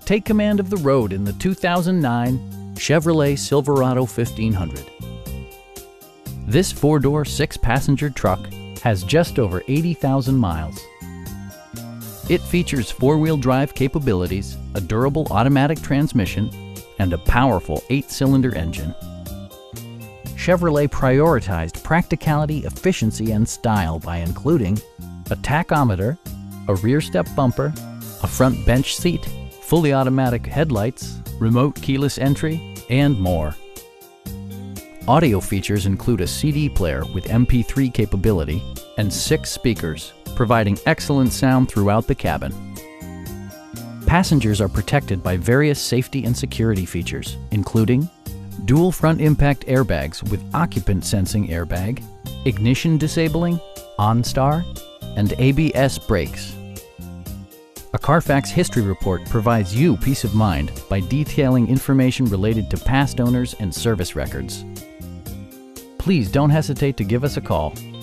Take command of the road in the 2009 Chevrolet Silverado 1500. This four-door, six-passenger truck has just over 80,000 miles. It features four-wheel drive capabilities, a durable automatic transmission, and a powerful 8-cylinder engine. Chevrolet prioritized practicality, efficiency, and style by including a tachometer, a rear step bumper, a front bench seat, fully automatic headlights, remote keyless entry, and more. Audio features include a CD player with MP3 capability and 6 speakers, providing excellent sound throughout the cabin. Passengers are protected by various safety and security features, including dual front impact airbags with occupant sensing airbag, ignition disabling, OnStar, and ABS brakes. A Carfax history report provides you peace of mind by detailing information related to past owners and service records. Please don't hesitate to give us a call.